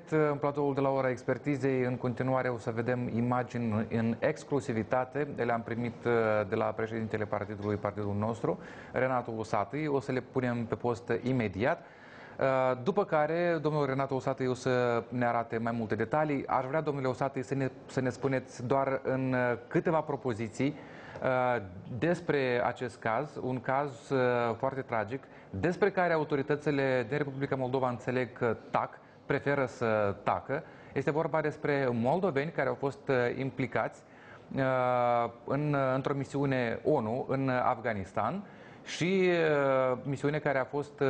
în platoul de la ora expertizei. În continuare o să vedem imagini în exclusivitate. Le-am primit de la președintele partidului nostru, Renato Usatăi. O să le punem pe post imediat. După care, domnul Renato Usatăi o să ne arate mai multe detalii. Aș vrea, domnule Usatăi, să ne spuneți doar în câteva propoziții despre acest caz, un caz foarte tragic, despre care autoritățile din Republica Moldova înțeleg că preferă să tacă. Este vorba despre moldoveni care au fost implicați într-o misiune ONU în Afganistan și misiune care a fost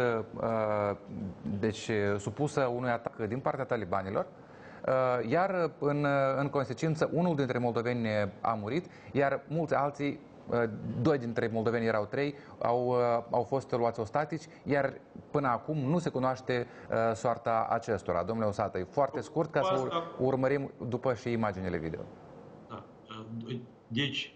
supusă unui atac din partea talibanilor. Iar în consecință, unul dintre moldoveni a murit, iar mulți alții, doi dintre moldoveni, erau trei, au fost luați ostatici, iar până acum nu se cunoaște soarta acestora. Domnule Usatăi, foarte scurt, ca să urmărim după și imaginile video. Da. Deci,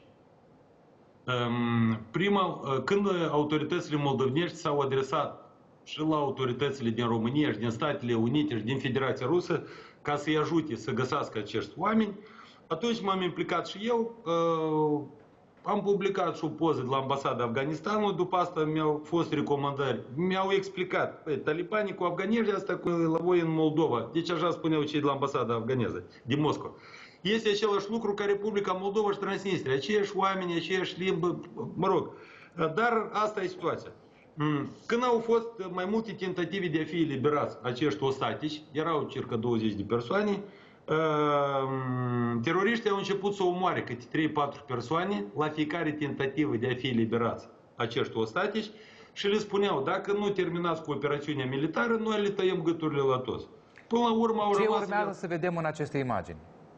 când autoritățile moldovenești s-au adresat și la autoritățile din România și din Statele Unite și din Federația Rusă ca să-i ajute să găsească acești oameni, atunci m-am implicat și eu. Am publicat și o poză de la ambasada Afganistanului, după asta mi-au fost recomandări. Mi-au explicat, talibanii cu afganezii, asta la voi în Moldova. Deci așa spuneau cei de la ambasada afganeză, din Moscova. Este același lucru ca Republica Moldova și Transnistria. Aceiași oameni, aceeași limbă, mă rog. Dar asta e situația. Când au fost mai multe tentative de a fi eliberați acești ostatici, erau circa 20 de persoane, teroriștii au început să omoare câte 3-4 persoane la fiecare tentativă de a fi eliberați acești ostatici și le spuneau, dacă nu terminați cu operațiunea militară, noi le tăiem gâturile la toți. Până la urmă au rămas... Ce urmează să vedem în aceste imagini?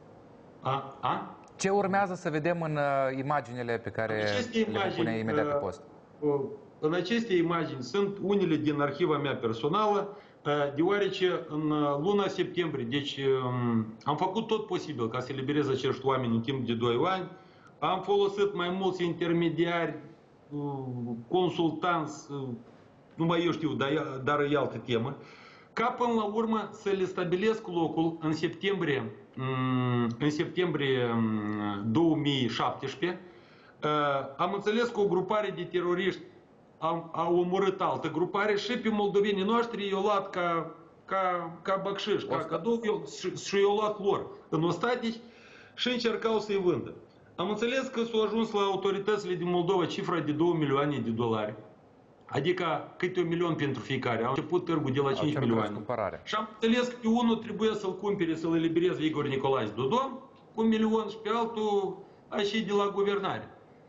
Ce urmează să vedem în imaginile pe care le vom pune imediat pe post? În aceste imagini sunt unele din arhiva mea personală, deoarece în luna septembrie, deci am făcut tot posibil ca să eliberez acești oameni în timp de 2 ani. Am folosit mai mulți intermediari, consultanți, nu mai eu știu, dar e altă temă, ca până la urmă să le stabilesc locul în septembrie 2017. Am înțeles că o grupare de teroriști au omorât altă grupare și pe moldovenii noștri i-au luat ca băcșiș, ca cadou și i-au luat lor în ostatici și încercau să-i vândă. Am înțeles că s-au ajuns la autoritățile din Moldova cifra de 2 milioane de dolari, adică câte 1 milion pentru fiecare. Au început târgul de la 5 milioane. Și am înțeles că pe unul trebuie să-l cumpere, să-l elibereze Igor Nicolae Dodon cu 1 milion și pe altul așa de la guvernare.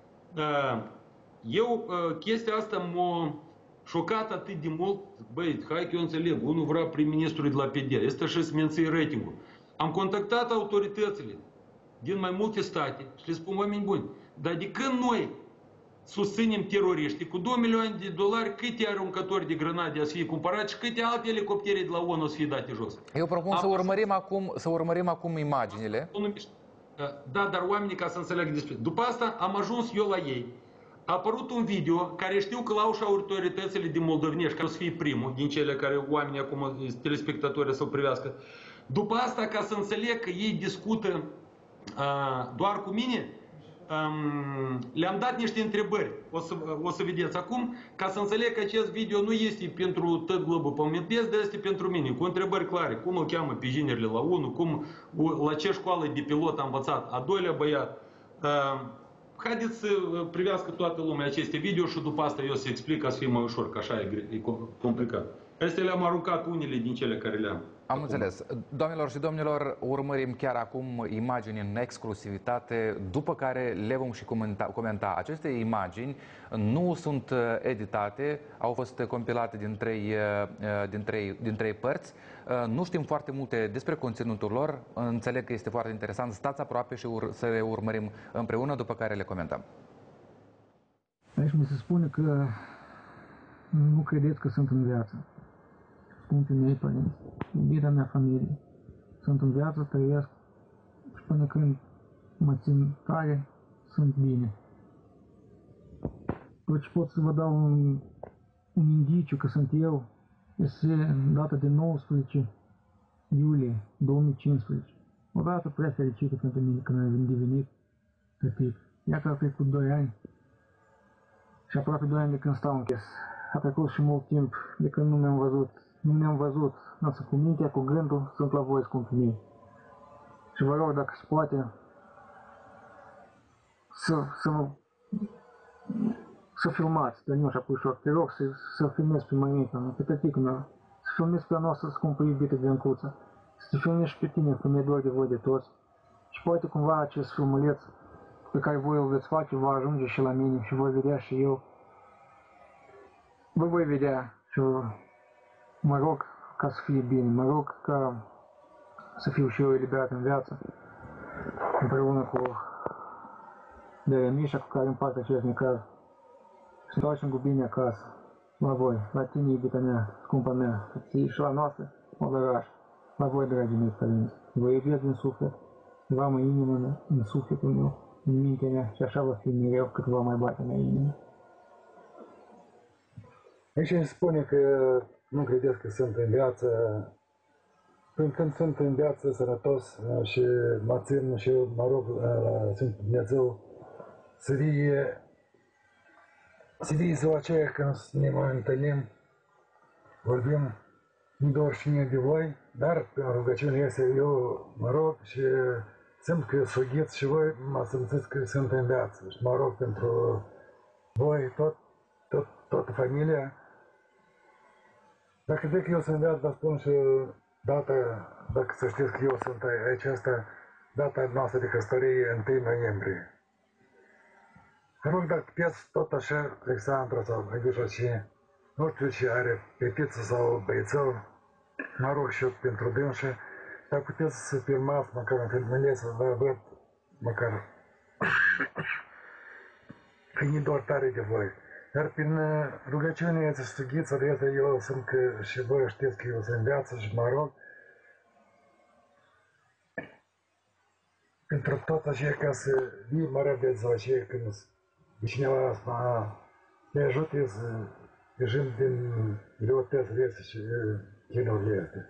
Eu, chestia asta m-a șocat atât de mult. Băi, hai că eu înțeleg, unul vrea prim-ministrul de la PD, este și să menții ratingul. Am contactat autoritățile din mai multe state și le spun, oameni buni, dar de când noi susținem teroriștii cu 2 milioane de dolari, câte aruncători de grenade să fie cumpărați și câte alte elicoptere de la ONU să fie date jos. Eu propun să urmărim acum imaginile. Da, dar oamenii ca să înțeleagă despre. După asta am ajuns eu la ei. A apărut un video care știu că l-au și autoritățile din moldovenești, care o să fie primul din cele care oamenii acum, telespectatorii, să-l privească. După asta, ca să înțeleg că ei discută doar cu mine, le-am dat niște întrebări. O să vedeți acum, ca să înțeleg că acest video nu este pentru tot globul pământesc, dar este pentru mine, cu întrebări clare. Cum îl cheamă pe ginerile la 1, la ce școală de pilot a învățat a doilea băiat. Haideți să privească toată lumea aceste video și după asta eu să explic ca să fie mai ușor, că așa e complicat. Astea le-am aruncat unele din cele care le-am. Am înțeles. Doamnelor și domnilor, urmărim chiar acum imagini în exclusivitate, după care le vom și comenta. Aceste imagini nu sunt editate, au fost compilate din trei părți. Nu știm foarte multe despre conținutul lor, înțeleg că este foarte interesant. Stați aproape și să le urmărim împreună, după care le comentăm. Aici mi se spune că nu credeți că sunt în viață. Spun pe mei părinți, iubirea mea familie. Sunt în viață, trăiesc și până când mă țin tare, sunt bine. Tot ce pot să vă dau un indiciu că sunt eu, este data de 19 iulie 2015. O dată prea fericită pentru mine când am devenit tătic. Ia că a trecut 2 ani și aproape 2 ani de când stau închis. A trecut și mult timp de când nu mi-am văzut, însă cu mintea, cu gândul, sunt la voi, scumpii mei. Și vă rog, dacă se poate, să filmați, Dăniușa Puișor, te rog să filmezi pe mămica mea, pe tătică mea, să filmezi pe a noastră scumpă iubită Biancuța, să te filmezi și pe tine, că mi-e dor de voi de toți. Și poate cumva acest filmuleț pe care voi îl veți face va ajunge și la mine și voi vedea și eu. Vă voi vedea și mă rog ca să fie bine, mă rog ca să fiu și eu eliberat în viață, împreună cu Beremișa, cu care împart acest necaz. Să întoarcem cu bine acasă, la voi, la tine, iubita mea, scumpa mea, să ții și la noastră, Olăraș, la voi, dragii mei părinți. Vă iubesc din suflet, vă am în inima mea, în sufletul meu, în mintea mea și așa va fi mereu cât va mai bate mea inimă. Aici îmi spune că nu credeți că sunt în viață. Când sunt în viață sănătos și mă țin și mă rog Sfântul Dumnezeu să vie ziua aceea când ne mai întâlnim, vorbim nu doar și mie de voi, dar pe rugăciune este eu mă rog și simt că sughiți și voi mă simțiți că sunt în viață și mă rog pentru voi, toată familia. Dacă zic că eu sunt în viață, vă spun și data, dacă să știți că eu sunt aici, asta, data noastră de căsătorie 1 noiembrie. Mă rog, dacă puteți tot așa, Alexandra sau Aghiușa și nu știu ce are, fetiță sau băiețel, mă rog și eu pentru dânsă, dacă puteți să filmați, măcar în filmele, să vă văd, măcar că nu doar tare de voi. Dar prin rugăciunea să sughiță de asta, eu sunt că și voi știți că eu sunt în viață și mă rog pentru tot așa ca să vii mă răbeți la aceea când cineva să ne ajute să ieșim din greutățile astea și chinurile astea.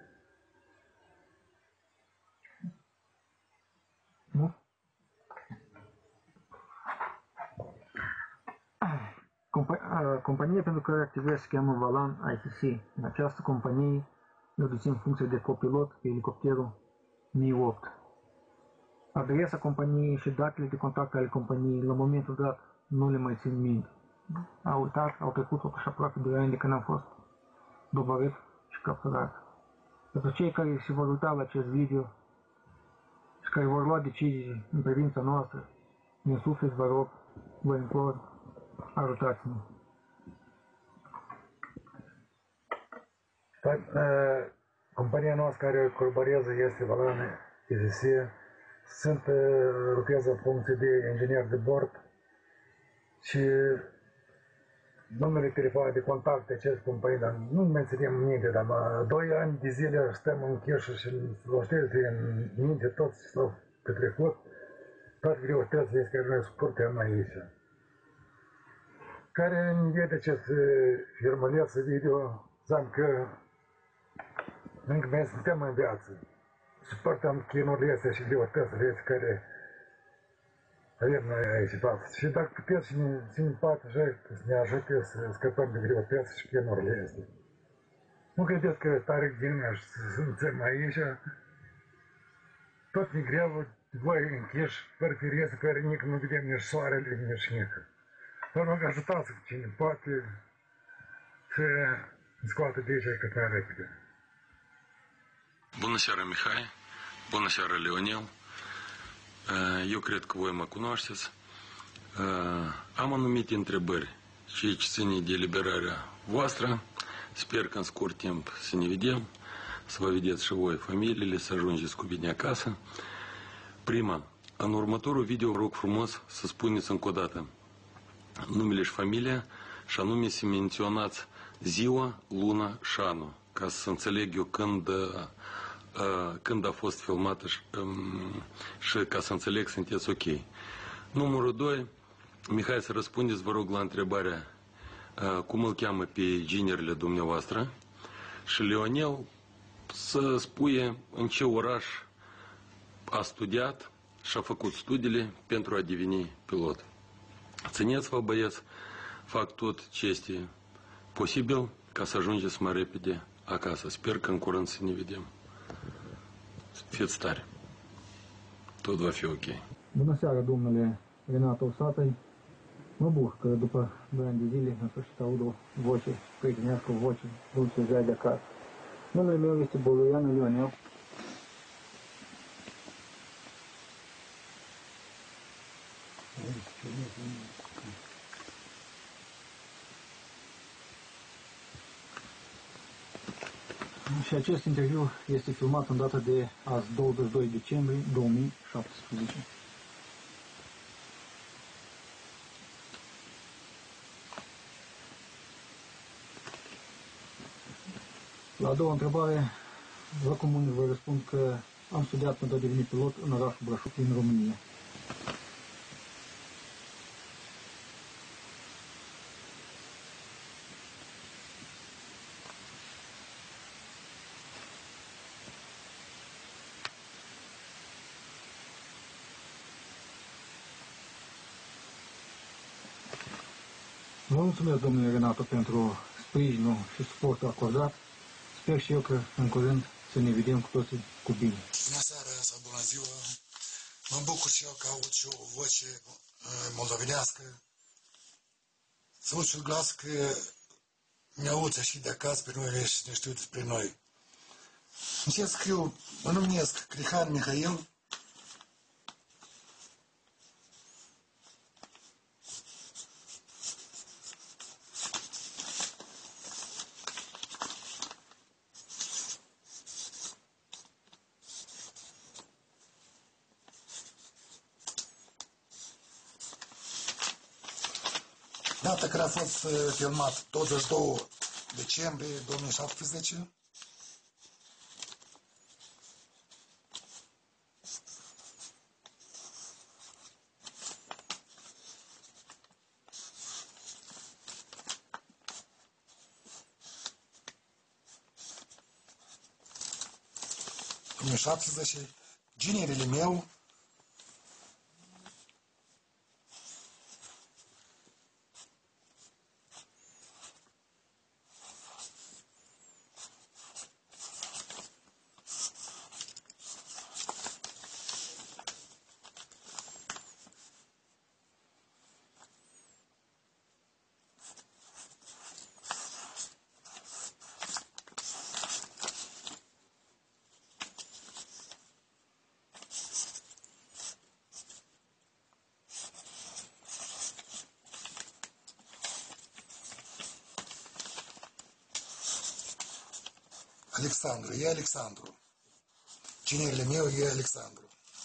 Compania pentru care activez se cheamă Valan ICC. În această companie eu dețin funcție de copilot pe elicopterul Mi-8. Adresa companiei și datele de contact ale companiei la momentul dat nu le mai țin minte. Au uitat, au trecut totuși aproape 2 ani de când am fost doborât și capturat. Pentru cei care se vor uita la acest video și care vor lua decizii în privința noastră, din suflet vă rog, vă implor, ajutați-mă. Compania noastră care colaborează este Valan ICC. Lucrează în funcție de inginer de bord și numele telefon de contact de acest companie, dar nu mai ținem minte, dar 2 ani de zile stăm în cheșă și loștește în minte tot ce s-au petrecut, toate greutățile care noi suportăm aici. Care îmi vede acest filmuleț video, zic că încă mai suntem în viață. Suportăm chinurile astea și greutățile astea care avem noi aici în față. Și dacă puteți și ne ținem parte așa, să ne ajute să scăpăm de greutăți și chinurile astea. Nu credeți că tare bine și să simțim aici, tot ne greu, voi închiși, fără ferestră, care nici nu vedem nici soarele, nici nici. Vă rog, ajutați cine poate să ne scoată de aici cât mai repede. Bună seara, Mihai! Bună seara, Leonel! Eu cred că voi mă cunoașteți. Am anumite întrebări, ceea ce ține de eliberarea voastră. Sper că în scurt timp să ne vedem, să vă vedeți și voi familiile, să ajungeți cu bine acasă. Prima, în următorul video vă rog frumos să spuneți încă o dată numele și familia și anume să menționați ziua, luna și anul, ca să înțeleg eu când a fost filmată și ca să înțeleg sunteți ok. Numărul 2, Mihai, să răspundeți, vă rog, la întrebarea cum îl cheamă pe ginerile dumneavoastră și Leonel, să spuie în ce oraș a studiat și a făcut studiile pentru a deveni pilot. Țineți-vă, băieți, fac tot ce este posibil ca să ajungeți mai repede acasă. Sper că în curând să ne vedem. Fiți tari. Tot va fi ok. Bună seara, domnule Renato Usatăi. Mă bucur că după 2 ani de zile, în sfârșit, aud o voce prietenească, o voce dulce de acasă. Numele meu este Boluianu Ionel. Și acest interviu este filmat în data de azi, 22 decembrie 2017. La a doua întrebare, vă comunic, vă răspund că am studiat pentru a deveni pilot în orașul Brașov, din România. Vă mulțumesc, domnule Renato, pentru sprijinul și suportul acordat. Sper și eu că în curând să ne vedem cu toții cu bine. Bună seara sau bună ziua! Mă bucur și eu că aud și o voce moldovenească. Să aud și un glas că mi-aude și de acasă pe noi și ne știu despre noi. Încep să scriu, mă numesc Crihan Mihail. Data care a fost filmat 22 decembrie 2017. Ginerele meu Alexandru, e Alexandru. Ginerele meu e Alexandru.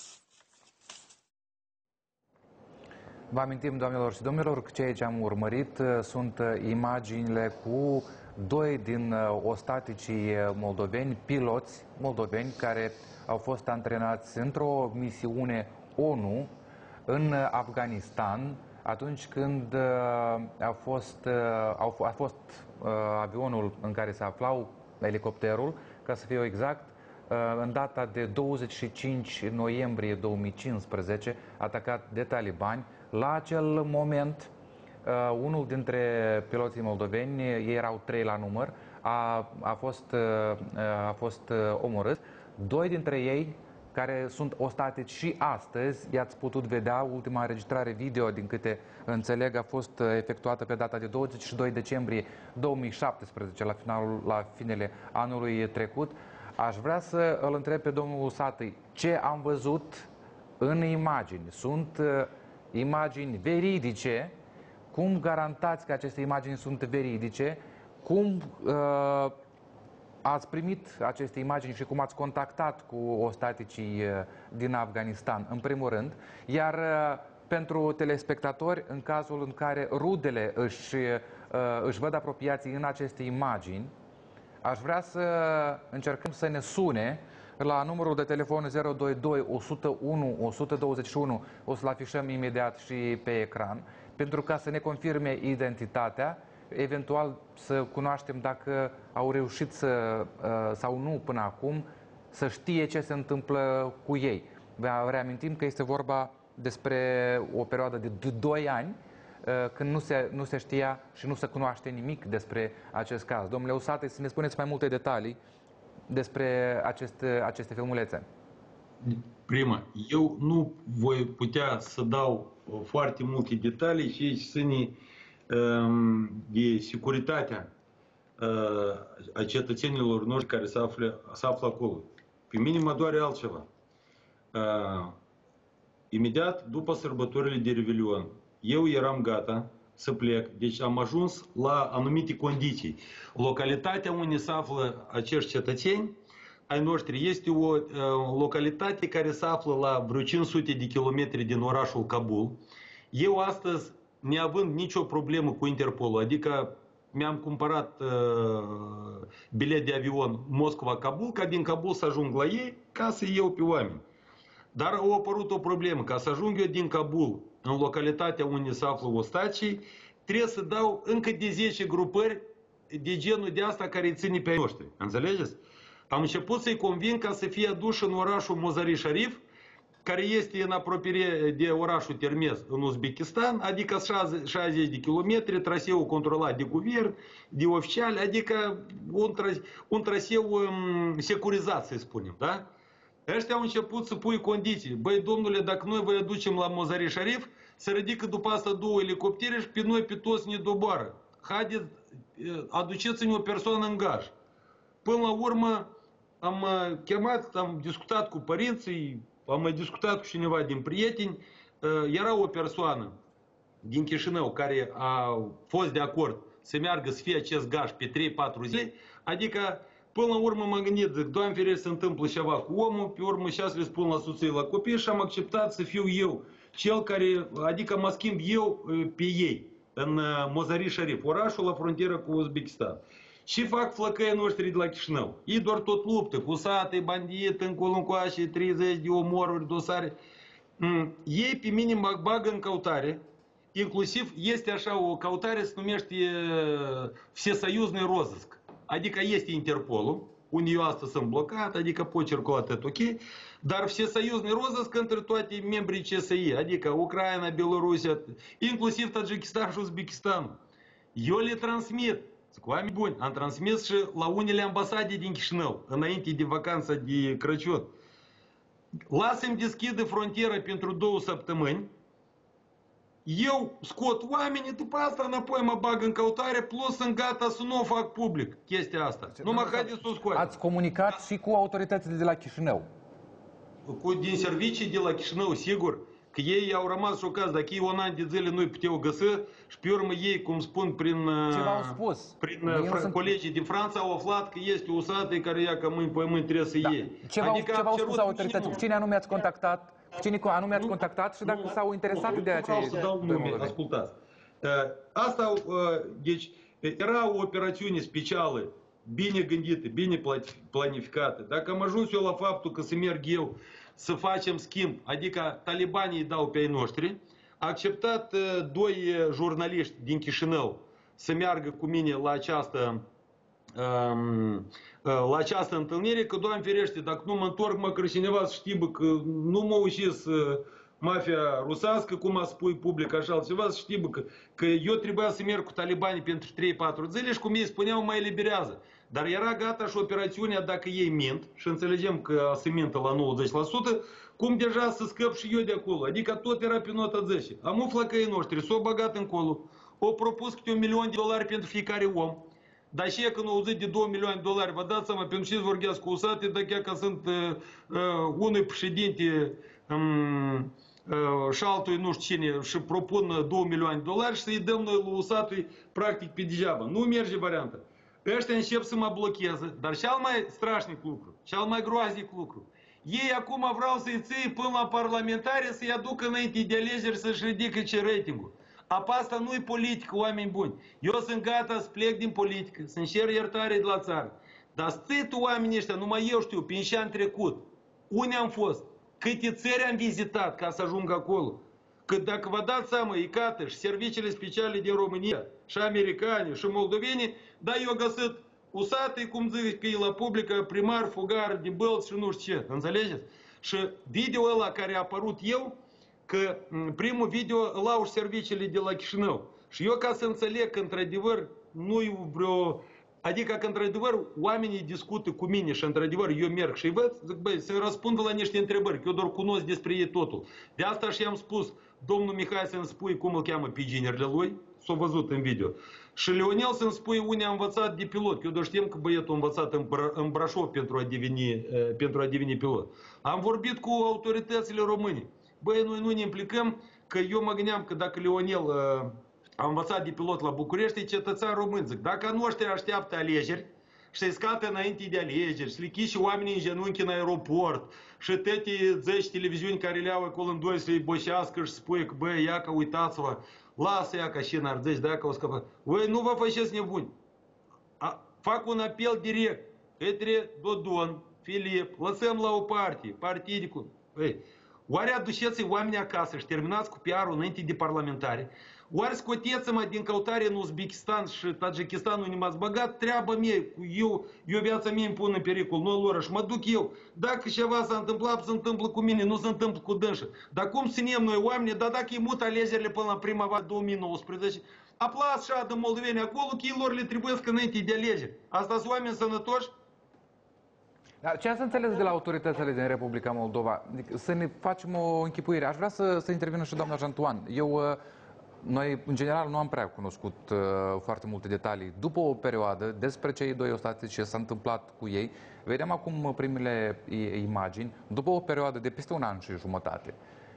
Vă amintim, doamnelor și domnilor, că ceea ce am urmărit sunt imaginile cu 2 din ostaticii moldoveni, piloți moldoveni, care au fost antrenați într-o misiune ONU în Afganistan, atunci când a fost avionul în care se aflau, elicopterul, ca să fiu exact, în data de 25 noiembrie 2015, atacat de talibani. La acel moment, unul dintre piloții moldoveni, ei erau 3 la număr, a fost omorât. 2 dintre ei, care sunt ostatici și astăzi, i-ați putut vedea, ultima înregistrare video, din câte înțeleg, a fost efectuată pe data de 22 decembrie 2017, la finele anului trecut. Aș vrea să îl întreb pe domnul Usatăi ce am văzut în imagini. Sunt imagini veridice? Cum garantați că aceste imagini sunt veridice? Cum ați primit aceste imagini și cum ați contactat cu ostaticii din Afganistan, în primul rând? Iar pentru telespectatori, în cazul în care rudele își văd apropiații în aceste imagini, aș vrea să încercăm să ne sune la numărul de telefon 022 101 121, o să-l afișăm imediat și pe ecran, pentru ca să ne confirme identitatea eventual să cunoaștem dacă au reușit sau nu până acum să știe ce se întâmplă cu ei. Vă reamintim că este vorba despre o perioadă de 2 ani când nu se știa și nu se cunoaște nimic despre acest caz. Domnule Usate, să ne spuneți mai multe detalii despre aceste filmulețe. Prima, eu nu voi putea să dau foarte multe detalii și ține de securitatea a cetățenilor noștri care se află acolo. Pe mine mă doare altceva. Imediat după sărbătorile de Revelion, eu eram gata să plec, deci am ajuns la anumite condiții. Localitatea unde se află acești cetățeni ai noștri este o localitate care se află la vreo 500 de kilometri din orașul Kabul. Eu astăzi, neavând nicio problemă cu Interpolul, adică mi-am cumpărat bilet de avion Moscova-Kabul, ca din Kabul să ajung la ei ca să iau pe oameni. Dar a apărut o problemă, ca să ajung eu din Kabul în localitatea unde se află ostacii, trebuie să dau încă de 10 grupări de genul de asta care îi ține pe ai noștri. Înțelegeți? Am început să-i convin ca să fie aduși în orașul Mozari Sharif, care este în apropiere de orașul Termez în Uzbekistan, adică 60 de kilometri, traseul controlat de guvern, de oficiali, adică un traseu securizat, să spunem, da? Ăștia au început să pui condiții. Băi, domnule, dacă noi vă aducem la Mozari Sharif, să ridică după asta 2 elicoptere și pe noi, pe toți, ne doboară. Haideți, aduceți-ne o persoană în gaj. Până la urmă, am chemat, am discutat cu părinții, am mai discutat cu cineva din prieteni. Era o persoană din Chișinău care a fost de acord să meargă să fie acest gaj pe 3-4 zile. Adică, până la urmă m-am gândit, zic, Doamne ferește, se întâmplă ceva cu omul, pe urmă și le spun la soție, la copii și am acceptat să fiu eu cel care, adică mă schimb eu pe ei în Mozari Sharif, orașul la frontieră cu Uzbekistan. Și fac flăcăii noștri de la Chișinău. Ei doar tot luptă, cu sate, bandit, încolo încoace, 30 de omoruri, dosare. Ei pe mine mă bagă în căutare, inclusiv este așa o căutare, se numește Всесоюзный розыск. Adică este Interpolul, unde eu astăzi sunt blocat, adică pot circula tot ok, dar Всесоюзный розыск între toate membrii CSI, adică Ucraina, Belarusia, inclusiv Tajikistan și Uzbekistan. Eu le transmit. Zic, oameni buni, am transmis și la unele ambasade din Chișinău, înainte de vacanța de Crăciun. Lasă-mi deschidă frontiera pentru 2 săptămâni, eu scot oamenii, după asta înapoi mă bag în căutare, plus sunt gata să nu o fac public, chestia asta. Numai haideți să o scoatem. Ați comunicat și cu autoritățile de la Chișinău? Din servicii de la Chișinău, sigur, că ei au rămas șocați, dacă ei un an de zile nu-i puteau găsi și pe urmă ei, cum spun, prin colegii din Franța au aflat că este o sată care ia ca mâini pe mâini trebuie să iei. Ce v-au spus autoritățile? Cine anume ați contactat? Cine anume ați contactat și dacă s-au interesat de acei... Nu vreau să dau nume, ascultați. Asta, deci, era o operațiune specială, bine gândită, bine planificată. Dacă am ajuns eu la faptul că să merg eu să facem schimb, adică talibanii îi dau pe ai noștri, a acceptat 2 jurnaliști din Chișinău să meargă cu mine la această întâlnire, că, Doamne ferește, dacă nu mă întorc, măcar cineva să știe că nu mă ucis mafia rusească, cum a spus public așa altceva, să știe că eu trebuia să merg cu talibanii pentru 3-4 zile și cum ei spuneau, mă eliberează. Dar era gata și operațiunea dacă ei mint, și înțelegem că se mintă la 90%, cum deja să scăp și eu de acolo. Adică tot era pe nota 10. Am flăcăii noștri, s-au băgat încolo, au propus câte $1.000.000 pentru fiecare om. Dar și când au auzit de $2.000.000, vă dați seama, pentru ce vorbesc cu Usate, dacă că sunt unui președinte și altul nu știu cine și propun $2.000.000 și să-i dăm noi lui Usate practic pe degeaba. Nu merge varianta. Ăștia încep să mă blocheze, dar cel mai strașnic lucru, cel mai groaznic lucru, ei acum vreau să-i ții până la parlamentare să-i aducă înainte de alegeri să-și ridice ratingul. Apa asta nu e politică, oameni buni. Eu sunt gata să plec din politică, să-mi cer iertare de la țară. Dar stai tu oamenii ăștia, numai eu știu, prin ce am trecut, unde am fost, câte țări am vizitat ca să ajung acolo. că dacă vă dați seama, ICAT și serviciile speciale din România, și americani, și moldoveni, da, eu găsit usate, cum zic, că e la publică, primar, fugar, de bălți și nu știu ce, înțelegeți? Și video ăla care a apărut eu, că primul video îl au și serviciile de la Chișinău. Și eu ca să înțeleg că într-adevăr nu-i vreo... Adică că într-adevăr oamenii discută cu mine și într-adevăr eu merg și văd, zic, băi, să răspund la niște întrebări, că eu doar cunosc despre ei totul. De asta și am spus, domnul Mihai să-mi spui cum îl cheamă pe ginerile lui, s-a văzut în video. Și Leonel să-mi spui unde a învățat de pilot, că eu doar știm că băietul a învățat în Brașov pentru a deveni pilot. Am vorbit cu autoritățile române. Băi, noi nu ne implicăm, că eu mă gândeam că dacă Leonel a învățat de pilot la București, e cetățean român. Zic, dacă noștri așteaptă alegeri și să-i scată înainte de alegeri, să le chiși oamenii în genunchi în aeroport și toate 10 televiziuni care le au acolo în doi să-i boșească și spui că, băi, ia că uitați-vă, lasă ia ca și în Ardeș, dacă o scăpă. Voi nu vă faceți nebuni. Fac un apel direct către Dodon, Filip, lăsăm la o parte, partidicul. Oare aduceți oamenii acasă și terminați cu PR-ul înainte de parlamentare? Oare scoteți-mă din căutare în Uzbekistan și Tajikistan unde m-ați băgat? Treaba mea, eu viața mea îmi pun în pericol, nu lor, și mă duc eu. Dacă ceva s-a întâmplat, se întâmplă cu mine, nu se întâmplă cu dânsă. Dar cum ținem noi oamenii, dar dacă îi mut alegerile până la primăvară 2019, aplați și de moldoveni acolo, că ei lor le trebuie înainte de alegeri. Asta sunt oameni sănătoși? Dar ce ați înțeles de la autoritățile din Republica Moldova? Să ne facem o închipuire. Aș vrea să intervină și doamna Jantuan. Noi, în general, nu am prea cunoscut foarte multe detalii. După o perioadă, despre cei doi ostatici, ce s-a întâmplat cu ei, vedem acum primele imagini, după o perioadă de peste un an și jumătate.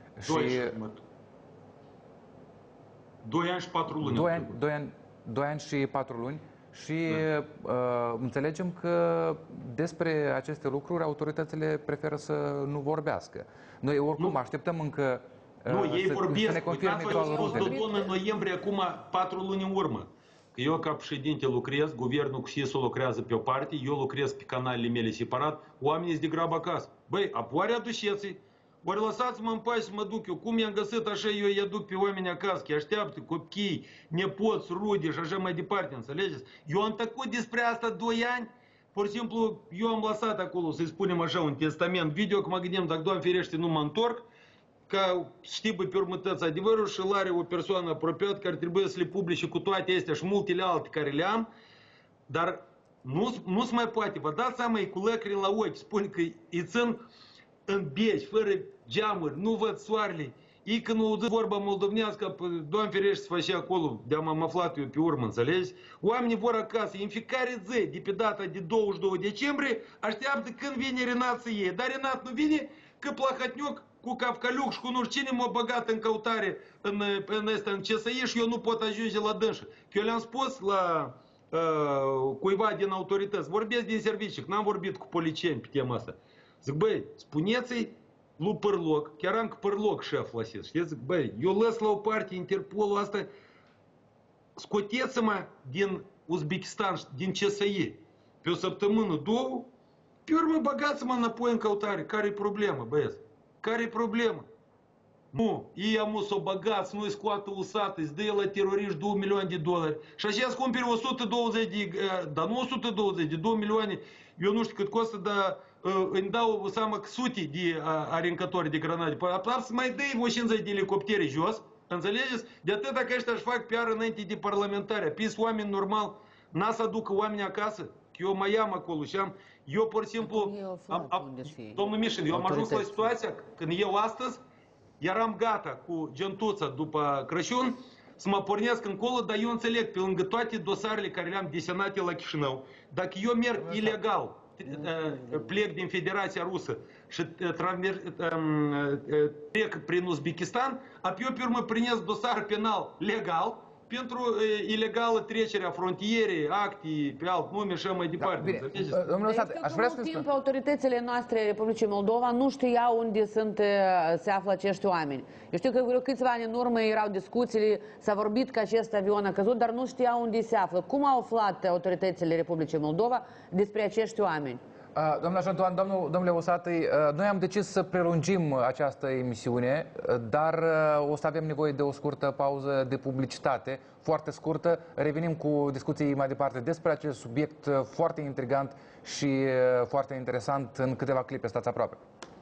2 ani și 4 luni. 2 ani și 4 luni. Și înțelegem că despre aceste lucruri autoritățile preferă să nu vorbească. Noi oricum așteptăm încă ei vorbesc. să ne confirme doar rudele. În noiembrie, acum 4 luni în urmă. Că eu ca președinte lucrez, guvernul cu SIS-ul lucrează pe o parte, eu lucrez pe canalele mele separat, oamenii sunt de grabă acasă. Băi, oare aduceți-i? Ori lăsați-mă în pace să mă duc eu. Cum i-am găsit, așa eu îi aduc pe oameni acasă, că așteaptă copii, nepoți, rude și așa mai departe, înțelegeți? Eu am tăcut despre asta 2 ani, pur și simplu eu am lăsat acolo, să-i spunem așa, un testament video, că mă gândim, dacă Doamne ferește nu mă întorc, ca știi pe următăți adevărul și l-are o persoană apropiată care trebuie să le publice cu toate astea și multele alte care le am, dar nu se mai poate. Vă dați seama, e cu lăcri la ochi, spun că îi țin în beci, fără geamuri, nu văd soarele. Ei când nu auzit vorba moldovnească, Doamne ferește să face acolo, de-am am aflat eu pe urmă, înțelegi? Oamenii vor acasă, în fiecare zi, de pe data de 22 decembrie, așteaptă când vine Renat să iei. Dar Renat nu vine, că Plahotniuc cu Cavcaliuc și cu nu știu cine m-a băgat în căutare în CSI și eu nu pot ajunge la dânsă. Că eu le-am spus la cuiva din autorități, vorbesc din servicii, că n-am vorbit cu policieni pe tema asta. Zic, băi, spuneți-i lui Părloc, chiar am că Părloc șef la SIS, știți? Zic, băi, eu lăs la o parte Interpolul asta, scoteți-mă din Uzbekistan, din CSI, pe o săptămână, 2, pe urmă băgați-mă înapoi în căutare. Care-i problema, băieți? Care-i problema? Nu, ei amu s-o băgați, nu-i scoată usată, îți dă la teroriști $2 milioane. Și așa îți cumperi 120 de, dar nu 120, de 2 milioane, eu nu știu cât costă, dar îmi dau seama că sute de arincatori de granade. Să mai dai 50 de elicoptere jos, înțelegeți? De atât dacă ăștia își fac PR înainte de parlamentare, pis oameni normal, n-a să aducă oameni acasă, că eu mai am acolo și am, eu pur și simplu, domnul Mișin, eu am ajuns la situația când eu astăzi eram gata cu gentuța după Crăciun să mă pornesc încolo, dar eu înțeleg, pe lângă toate dosarele care le-am desenate la Chișinău, dacă eu merg ilegal, plec din Federația Rusă și trec prin Uzbekistan, apoi eu pe urmă primesc dosar penal legal pentru ilegală trecerea frontierei, acte, pe alt nume și mai departe. Domnule Osate, aș vrea să spun. Timp autoritățile noastre Republicii Moldova nu știau unde se află acești oameni. Eu știu că vreo câțiva ani în urmă erau discuțiile, s-a vorbit că acest avion a căzut, dar nu știau unde se află. Cum au aflat autoritățile Republicii Moldova despre acești oameni? Doamna Șantoan, domnule Osatăi, noi am decis să prelungim această emisiune, dar o să avem nevoie de o scurtă pauză de publicitate, foarte scurtă. Revenim cu discuții mai departe despre acest subiect foarte intrigant și foarte interesant în câteva clipe. Stați aproape.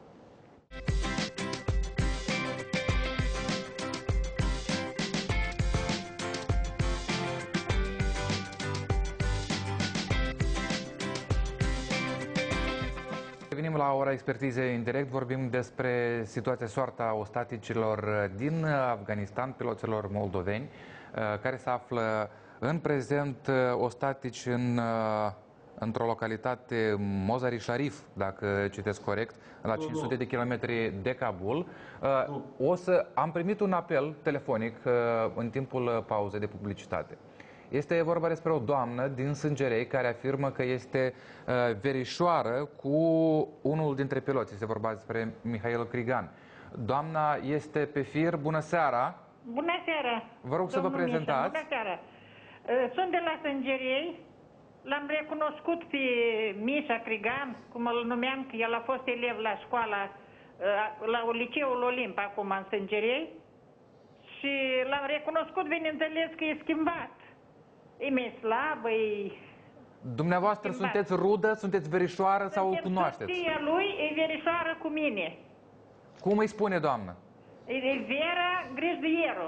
Revenim la ora expertizei în direct, vorbim despre situația, soarta ostaticilor din Afganistan, piloților moldoveni, care se află în prezent ostatici într-o localitate, Mozari Sharif, dacă citesc corect, la 500 de kilometri de Kabul. Am primit un apel telefonic în timpul pauzei de publicitate. Este vorba despre o doamnă din Sângerei care afirmă că este verișoară cu unul dintre piloți. Este vorba despre Mihail Crigan. Doamna este pe fir. Bună seara! Bună seara! Vă rog să vă prezentați. Bună seara! Sunt de la Sângerei. L-am recunoscut pe Mișa Crigan, cum îl numeam, că el a fost elev la școala, la liceul Olimp, acum în Sângerei. Și l-am recunoscut, bineînțeles, că e schimbat. E mai slabă, e... Dumneavoastră sunteți rudă, sunteți verișoară sau o cunoașteți? Soția lui e verișoară cu mine. Cum îi spune, doamnă? E Vera Grijdieru.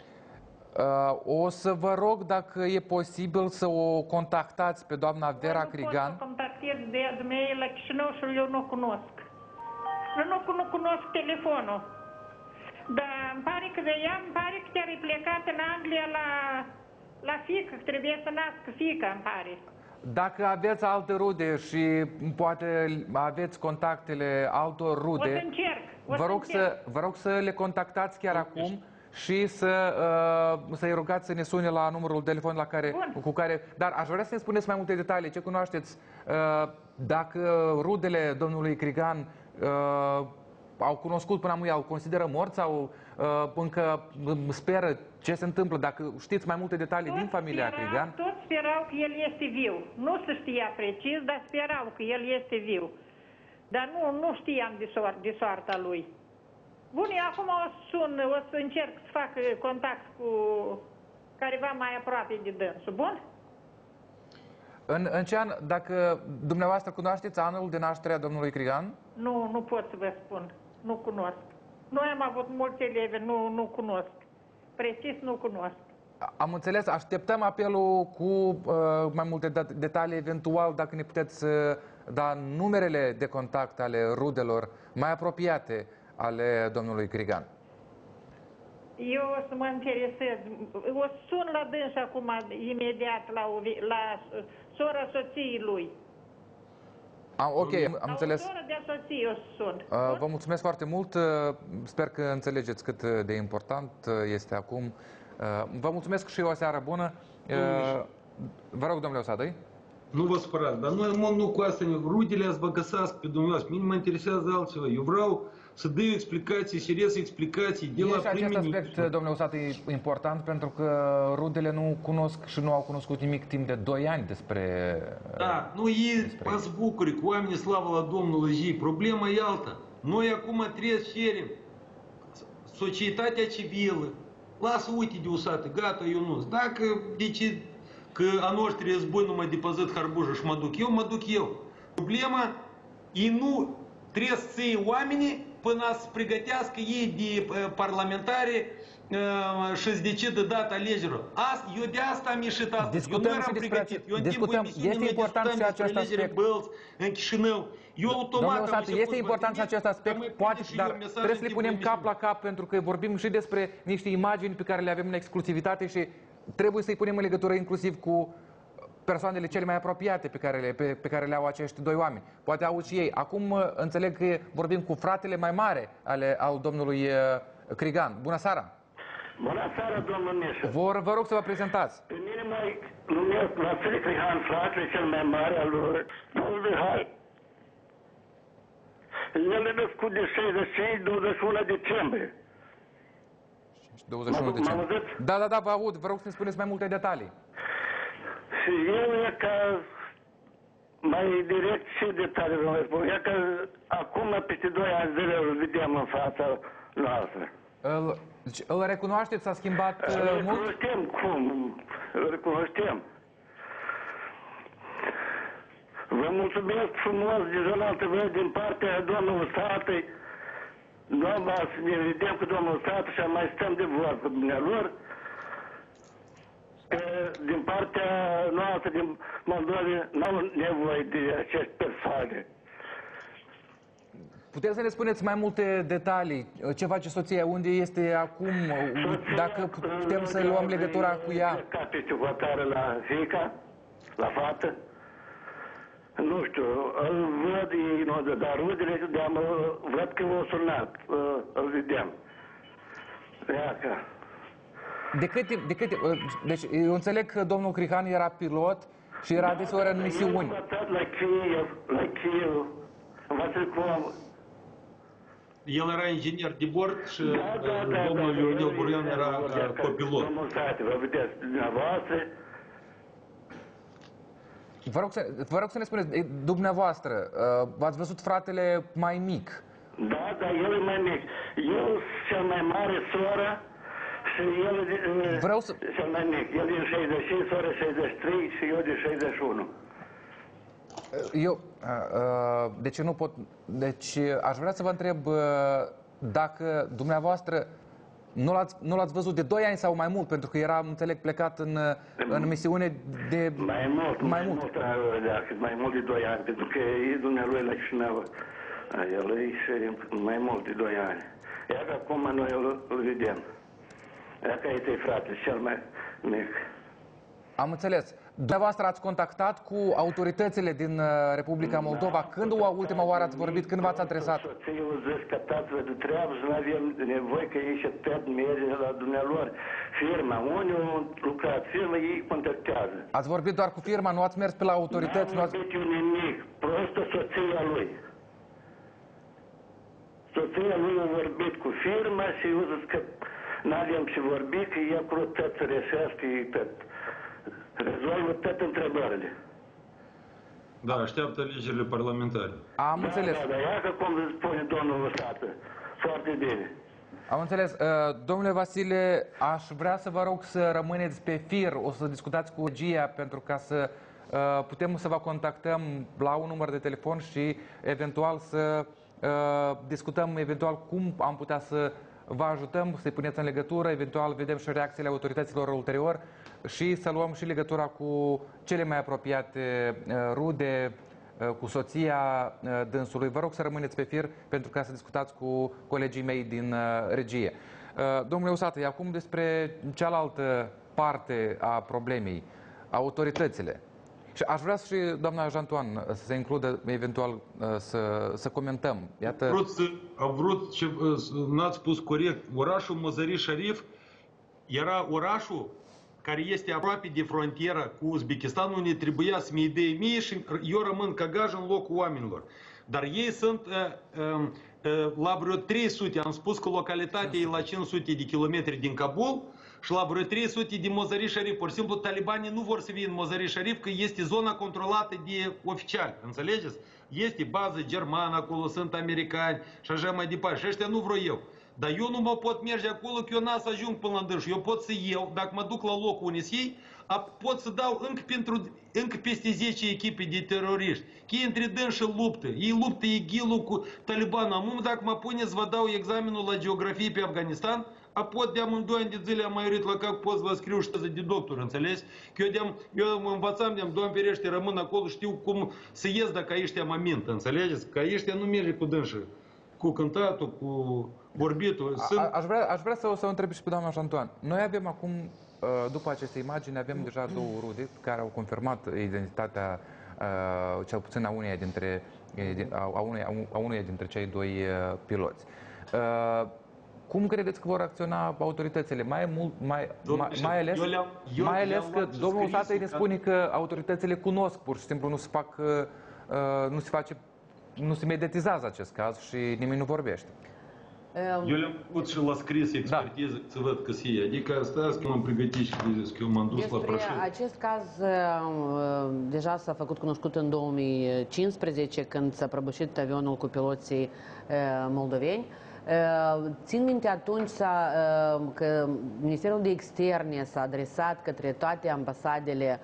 O să vă rog dacă e posibil să o contactați pe doamna Vera Crigan. Nu pot să contactez de dumneavoastră la Chișinău și eu nu cunosc. Nu cunosc telefonul. Dar îmi pare că îmi pare că chiar e plecat în Anglia la fiică, că trebuie să nască fiica, îmi pare. Dacă aveți alte rude și poate aveți contactele altor rude, O să încerc. Vă rog să le contactați chiar acum și să-i rugați să ne sune la numărul de telefon cu care... Dar aș vrea să ne spuneți mai multe detalii. Ce cunoașteți? Dacă rudele domnului Crigan au cunoscut până acum, îl consideră mort sau încă speră ce se întâmplă? Dacă știți mai multe detalii din familia Crigan. Toți sperau că el este viu. Nu se știa precis, dar sperau că el este viu. Dar nu știam de soarta lui. Bun, eu acum o să încerc să fac contact cu careva mai aproape de dânsul. Bun? În ce an, dacă dumneavoastră cunoașteți anul de naștere a domnului Crigan? Nu pot să vă spun. Nu cunosc. Noi am avut mulți elevi, nu cunosc. Precis nu cunosc. Am înțeles, așteptăm apelul cu mai multe detalii, eventual dacă ne puteți da numerele de contact ale rudelor mai apropiate ale domnului Crigan. Eu o să mă interesez. O sun la dâns acum, imediat, la sora soției lui. Ok, am înțeles. La o soră de soție o sun. Vă mulțumesc foarte mult. Sper că înțelegeți cât de important este acum. Vă mulțumesc și o seară bună. Vă rog, domnule Osatăi. Nu vă supărați, dar noi nu cu asta, rudele ați vă găsați pe dumneavoastră. Mine mă interesează altceva. Eu vreau să dau explicații, serios explicații de la acest aspect, domnule Osatăi, important, pentru că rudele nu cunosc și nu au cunoscut nimic timp de 2 ani despre... Da, nu e pe bucuri cu oamenii, slavă la Domnul zi. Problema e alta. Noi acum trebuie să cerem societatea civilă. Lasă uite de Osatăi, gata, Ionuț. Dacă deci că a noștri război nu mai depăzit harbujă și mă duc eu. Problema e nu trebuie să ții oamenii până să pregătească ei de parlamentari și-ți decide data alegerilor. Eu de asta am ieșit astăzi. Eu nu eram pregătit. Eu în timpul emisiunii noi discutam despre alegeri Bălți în Chișinău. Eu automat am este important și acest aspect, poate, dar trebuie să le punem cap la cap, pentru că vorbim și despre niște imagini pe care le avem în exclusivitate și trebuie să-i punem în legătură inclusiv cu persoanele cele mai apropiate pe care le au acești 2 oameni. Poate au și ei. Acum înțeleg că vorbim cu fratele mai mare al domnului Crigan. Bună seara! Bună seara, domnul Mișa! Vă rog să vă prezentați. Pe mine mai numesc Vasile Crigan, fratele cel mai mare al lui domnul Mihai. El e născut de 65, 21 decembrie. 21 decembrie. Da, vă aud. Vă rog să-mi spuneți mai multe detalii. Și el e ca mai direct și detalii vă mai spun. E că acum, peste 2 ani zile, îl vedem în fața noastră. Deci, îl recunoașteți? S-a schimbat Îl mult? recunoștem, cum? Îl recunoștem. Vă mulțumesc frumos de zonaltă vă din partea domnului Satăi. Doamna, să ne vedem cu domnul Sată și mai stăm de vorbă cu dumnealor. Din partea noastră, din Moldova, n-au nevoie de aceste persoane. Puteți să ne spuneți mai multe detalii? Ce face soția? Unde este acum? Dacă putem să luăm legătura cu ea? Ca peste hotare la fiica, la fată. Nu știu, îl văd, dar rudele, văd că o sunat, îl vedeam. Iaca. De cât timp? Deci eu înțeleg că domnul Crihan era pilot și era deseori în misiuni. La Kiev, El era inginer de bord și domnul Leonel Burian era copilot. Domnul Sate, vă vedeți dumneavoastră. Vă rog să ne spuneți, dumneavoastră, v-ați văzut fratele mai mic? Da, el e mai mic. Eu cel mai mare, sora, și el cel mai mic. El din 65, sora 63 și eu din 61. Deci eu nu pot... Deci aș vrea să vă întreb dacă dumneavoastră nu l-ați văzut de 2 ani sau mai mult, pentru că era, înțeleg, plecat în misiune de... Mai mult de 2 ani, pentru că e dumnealui la Chișinău. El e și mai mult de 2 ani. Iar că acum noi îl vedem. Iar că este frate, cel mai mic. Am înțeles. Dumneavoastră ați contactat cu autoritățile din Republica Moldova? Când ultima oară ați vorbit? Când v-ați adresat? Soția o zis că tatăl de treabă și nu avem nevoie că ei și tot merge la dumnealor. Firma, unde au lucrat firma, ei contactează. Ați vorbit doar cu firma? Nu ați mers pe la autorități? Nu am vorbit eu nimic, prostă soția lui. Soția lui a vorbit cu firma și eu zis că n-avem ce vorbi, că e acolo tot să reșească, tot. Rezolvă toate întrebările. Da, așteaptă alegerile parlamentare. Am înțeles. Da, iată cum spune domnul Sată. Foarte bine. Am înțeles. Domnule Vasile, aș vrea să vă rog să rămâneți pe fir. O să discutați cu Gia pentru ca să putem să vă contactăm la un număr de telefon și eventual să discutăm eventual cum am putea să vă ajutăm, să-i puneți în legătură, eventual vedem și reacțiile autorităților ulterior și să luăm și legătura cu cele mai apropiate rude, cu soția dânsului. Vă rog să rămâneți pe fir pentru ca să discutați cu colegii mei din regie. Domnule Usată, acum despre cealaltă parte a problemei, autoritățile. Și aș vrea și doamna Jantoan să se includă eventual să comentăm. Iată... Am vrut ce n-ați spus corect. Orașul Măzări Sharif era orașul care este aproape de frontieră cu Uzbekistanul, unde trebuia să mi-i dea mie și eu rămân ca gaj în locul oamenilor. Dar ei sunt la vreo 300, am spus că localitatea e la 500 de kilometri din Kabul, și la vreo 300 de Măzări Sharif. Pur și simplu, talibanii nu vor să vină în Măzări Sharif, că este zona controlată de oficiali. Înțelegeți? Este bază germană acolo, sunt americani și așa mai departe. Și ăștia nu vreau eu. Dar eu nu mă pot merge acolo, că eu n-am să ajung până la îndârș. Eu pot să iau, dacă mă duc la locul unde ei, pot să dau încă peste 10 echipe de teroriști. Că ei între dânși luptă. Ei luptă IGIL-ul cu talibanul. Acum, dacă mă puneți, vă dau examenul la geografie pe Afganistan, pot de amândoi ani de zile am mai urit la cap, pot să vă scriu și de doctor, înțelegi? Că eu mă învățam, Doamne ferește, rămân acolo, știu cum să ies dacă ăștia mă mint, înțelegeți? Că ăștia nu merge cu dânșii, cu cântatul, cu vorbitul. Aș vrea să o întreb și pe doamna Jantoan. Noi avem acum, după aceste imagini, avem deja 2 rude care au confirmat identitatea, cel puțin a unuia dintre cei 2 piloți. Cum credeți că vor acționa autoritățile? Mai ales că domnul Satăi ne spune că autoritățile cunosc, pur și simplu nu se mediatizează acest caz și nimeni nu vorbește. Eu le-am făcut și la scris expertiză, să văd că e. Adică stați că m-am pregătit și că eu m-am dus la Despre Brașov. acest caz deja s-a făcut cunoscut în 2015, când s-a prăbușit avionul cu piloții moldoveni. Țin minte atunci că Ministerul de Externe s-a adresat către toate ambasadele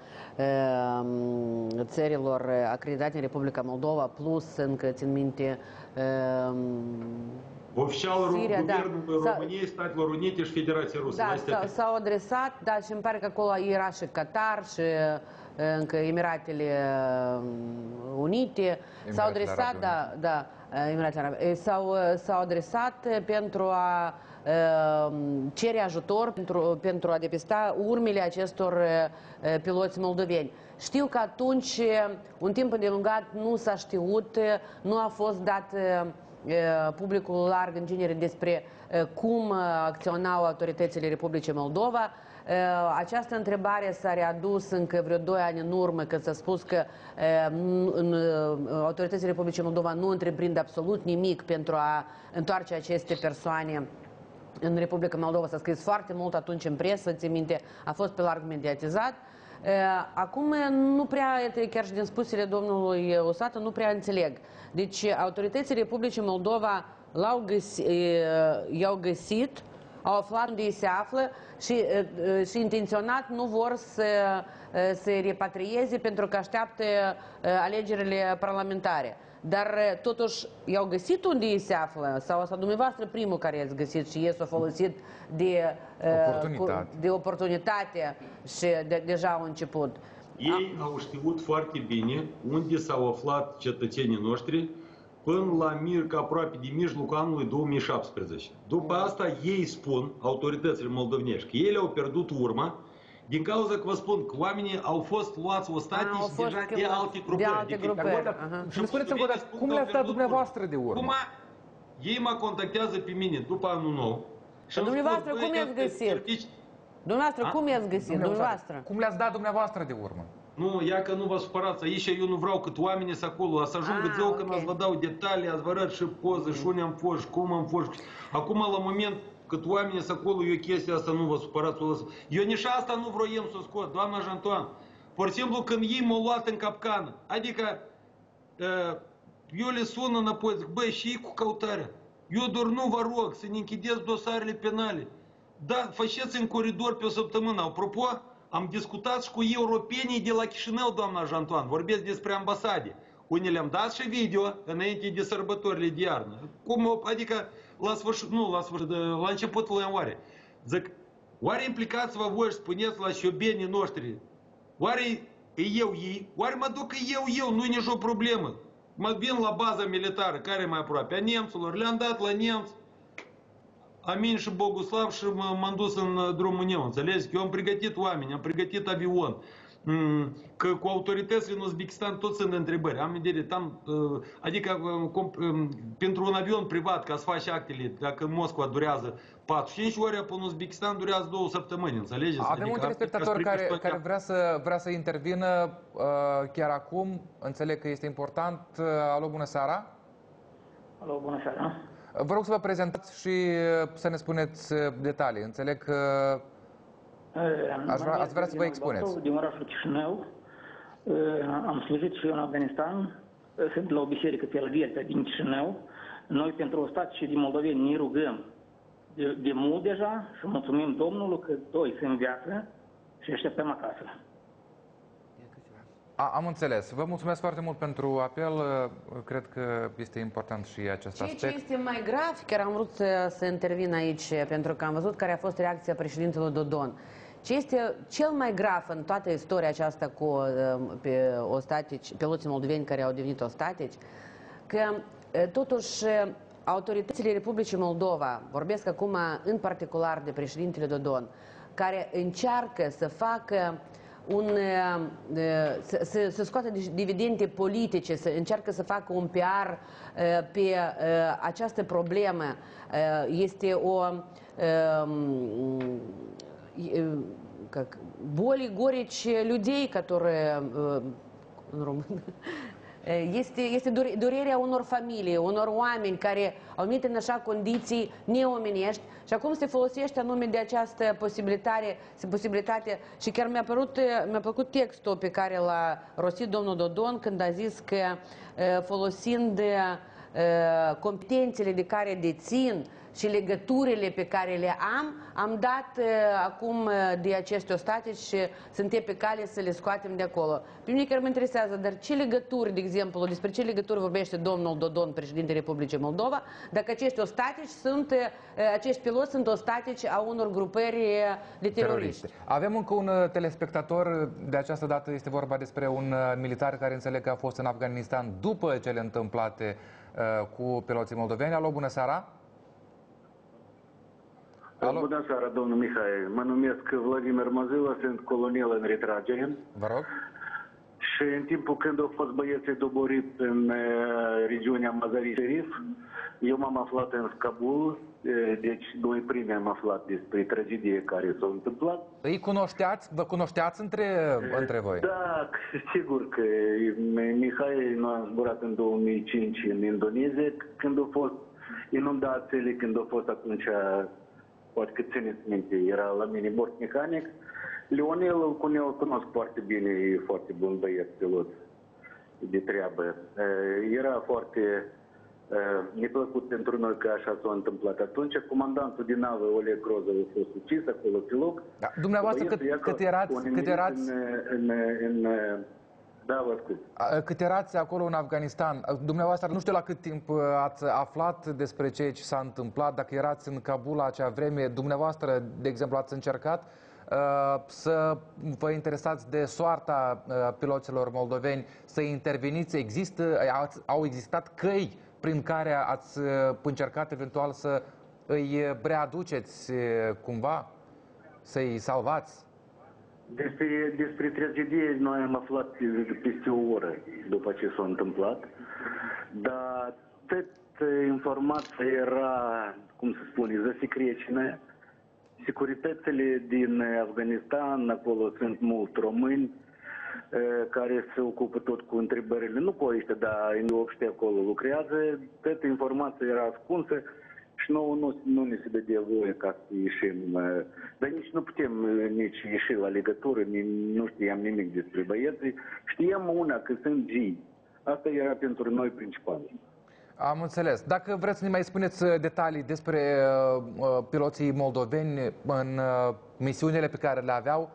țărilor acreditate în Republica Moldova, plus încă țin minte Oficialul Siria, Guvernului României, Statelor Unite și Federația Rusă. Da, s-au adresat, dar și îmi pare că acolo era și Qatar și încă Emiratele Unite. S-au adresat, Emiratele Arabe. S-au adresat pentru a cere ajutor, pentru a depista urmele acestor piloți moldoveni. Știu că atunci, un timp îndelungat, nu s-a știut, nu a fost dat publicul larg în genere despre cum acționau autoritățile Republicii Moldova. Această întrebare s-a readus încă vreo 2 ani în urmă, când s-a spus că autoritățile Republicii Moldova nu întreprind absolut nimic pentru a întoarce aceste persoane în Republica Moldova. S-a scris foarte mult atunci în presă, țin minte, a fost pe larg mediatizat. Acum nu prea, chiar și din spusele domnului Osată, nu prea înțeleg. Deci autoritățile Republicii Moldova i-au găsit, au aflat unde ei se află și intenționat nu vor să se repatrieze pentru că așteaptă alegerile parlamentare. Dar totuși i-au găsit unde ei se află, sau asta dumneavoastră primul care i-ați găsit și ei s-au folosit de oportunitate și deja au început. Ei au știut foarte bine unde s-au aflat cetățenii noștri până la aproape de mijlocul anului 2017. După asta ei spun, autoritățile moldovenești, că ei au pierdut urma din cauza că vă spun că oamenii au fost luați ostatici deja de alte grupări. Și ne spuneți încă o dată, cum le-ați dat dumneavoastră de urmă? Ei mă contactează pe mine după anul nou. Și dumneavoastră cum i-ați găsit? Dumneavoastră cum i-ați găsit? Cum le-ați dat dumneavoastră de urmă? Nu, ia că nu vă supărați, aici eu nu vreau cât oamenii să acolo, să ajungă zău când ați vă dau detalii, ați vă arăt și poză, și unde am fost, și cum am fost. Acum, la moment, cât oamenii să acolo, eu chestia asta nu vă supărați. Eu nici asta nu vroiam să o scot, doamna Jantoan. Pur și simplu, când ei m-au luat în capcană, adică eu le sun înapoi, zic, băi, și ei cu căutarea. Eu doar nu vă rog să ne închideți dosarele penale. Da, faceți în coridor pe o săptămână. Apropo, am discutat și cu europenii de la Chișinău, doamna Jantoan, vorbesc despre ambasade. Unii le-am dat și video înainte de sărbătorile de iarnă. Adică la sfârșit, la începutul ianuarie. Zic, oare implicați-vă voi și spuneți la șobenii noștri, oare eu ei, oare mă duc eu, nu e nicio problemă. Mă vin la baza militară, care e mai aproape, a nemților, le-am dat la nemți. Amin și Boguslav și m-am dus în drumul meu, înțelegi? Eu am pregătit oameni, am pregătit avion. Că cu autoritățile în Uzbekistan tot sunt întrebări. Am vedere, adică pentru un avion privat, ca să faci actele, dacă în Moscova durează 4-5 ore, până în Uzbekistan durează 2 săptămâni, înțelegeți? Avem un telespectator care vrea să intervină chiar acum. Înțeleg că este important. Alo, bună seara! Alo, bună seara! Vă rog să vă prezentați și să ne spuneți detalii. Înțeleg că ați vrea să vă expuneți. Din orașul Chișinău. Am slujit și eu în Afganistan. Sunt la o biserică pe Elveția din Chișinău. Noi pentru ostatii și din moldoveni ne rugăm de mult deja și mulțumim Domnului că doi sunt în viață și așteptăm acasă. Am înțeles. Vă mulțumesc foarte mult pentru apel. Cred că este important și acest aspect. Ce este mai grav, chiar am vrut să intervin aici, pentru că am văzut care a fost reacția președintelui Dodon. Ce este cel mai grav în toată istoria aceasta cu piloții moldoveni care au devenit ostatici, că totuși autoritățile Republicii Moldova, vorbesc acum în particular de președintele Dodon, care încearcă să facă să scoată dividende politice, să încearcă să facă un PR pe această problemă. Este o боли, горечь людей, которые Este durerea unor familii, unor oameni care au venit în așa condiții neomenești și acum se folosește anume de această posibilitate și chiar mi-a plăcut textul pe care l-a rostit domnul Dodon când a zis că folosind competențele de care dețin și legăturile pe care le am dat acum de aceste ostatici și suntem pe cale să le scoatem de acolo. Pe mine chiar mă interesează, dar ce legături, de exemplu, despre ce legături vorbește domnul Dodon, președintele Republicii Moldova, dacă acești ostatici acești piloți sunt ostatici a unor grupări de teroriști. Avem încă un telespectator, de această dată este vorba despre un militar care înțeleg că a fost în Afganistan după cele întâmplate cu piloții moldoveni. Alo, bună seara! Alo? Bună seara, domnul Mihai. Mă numesc Vladimir Mazila, sunt colonel în retragere. Vă rog. Și în timpul când au fost băieții doboriți în regiunea Mazar-i-Sharif, eu m-am aflat în Kabul, deci noi primi am aflat despre tragedie care s-a întâmplat. Îi cunoșteați? Vă cunoșteați între voi? Da, sigur că Mihai, noi am zburat în 2005 în Indonezia, când au fost inundațiile, când au fost atunci... Poate că țineți minte, era la mine bord mecanic. Leonel îl cunosc foarte bine, e foarte bun băiat, pilot de treabă. Era foarte neplăcut pentru noi că așa s-a întâmplat atunci. Comandantul din navă, Oleg Grozov, a fost ucis acolo pe loc. Da, dumneavoastră cât erați? Da, vă ascult. Cât erați acolo în Afganistan, dumneavoastră nu știu la cât timp ați aflat despre ceea ce s-a întâmplat, dacă erați în Kabul la acea vreme, dumneavoastră, de exemplu, ați încercat să vă interesați de soarta piloților moldoveni, să interveniți, au existat căi prin care ați încercat eventual să îi readuceți cumva, să-i salvați? Despre tragedie noi am aflat peste o oră după ce s-a întâmplat, dar tot informația era, cum se spune, засекреченная. Securitățile din Afganistan, acolo sunt mulți români care se ocupă tot cu întrebările, nu cu ăștia, dar ăștia acolo lucrează, toată informația era ascunsă. Și nouă nu ne se dădea voie ca să ieșim, dar nici nu putem nici ieși la legătură, nu știam nimic despre băieții. Știam una, că sunt gii. Asta era pentru noi principal. Am înțeles. Dacă vreți să ne mai spuneți detalii despre piloții moldoveni în misiunile pe care le aveau,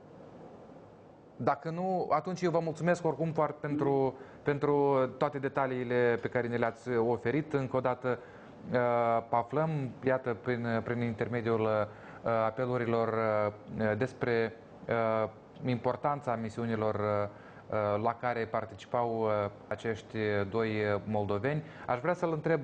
dacă nu, atunci eu vă mulțumesc oricum pentru toate detaliile pe care ne le-ați oferit. Încă o dată aflăm, iată, prin intermediul apelurilor despre importanța misiunilor la care participau acești doi moldoveni. Aș vrea să-l întreb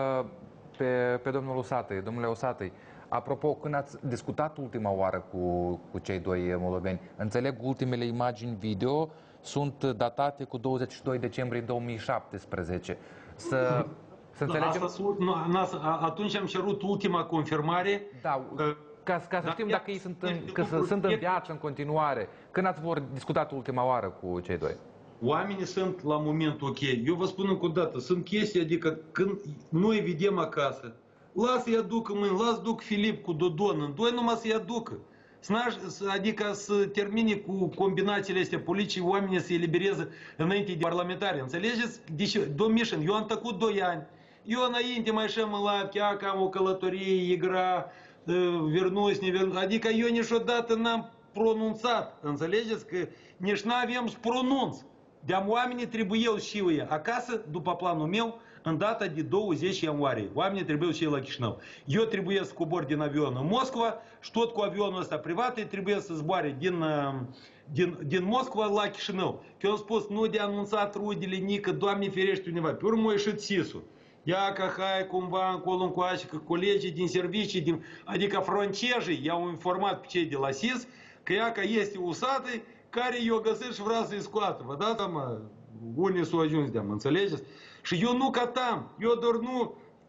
pe domnul Osatăi. Domnule Osatăi, apropo, când ați discutat ultima oară cu cei doi moldoveni, înțeleg ultimele imagini video sunt datate cu 22 decembrie 2017. Să înțelegem? Atunci am cerut ultima confirmare. Da, ca să știm dacă ei sunt în viață în continuare. Când ați discutat ultima oară cu cei doi? Oamenii sunt la momentul ok. Eu vă spun încă o dată, sunt chestii, adică când noi vedem acasă, lasă-i aducă mâini, lasă duc Filip cu Dodon, în doi numai să-i aducă. Adică să termine cu combinațiile astea politice, oamenii să elibereze înainte de parlamentari. Înțelegeți? Deci, domn Mișin, eu am tăcut 2 ani. Eu înainte mai ieșeam în lapte, am o călătorie, igra, vernuți, nevernuți. Adică eu niciodată n-am pronunțat. Înțelegeți? Că nici n-avem să pronunț. De-am oamenii trebuiau și eu acasă, după planul meu, în data de 20 ianuarie. Oamenii trebuiau și ei la Chișinău. Eu trebuie să cobor din avion în Moscova și tot cu avionul ăsta privat trebuie să zboare din Moscova la Chișinău. Eu am spus, nu de anunțat rudele nică, Doamne ferește undeva. Pe urmă a ieșit SIS-ul. Ia că hai cumva încolo încoace, că colegii din servicii, adică francezii i-au informat pe cei de la SIS că ia că este Osatăi care i-o găsesc și vrea să-i scoată. Vă dați seama unii s-au ajuns de-am, înțelegeți? Și eu nu catam, eu doar nu,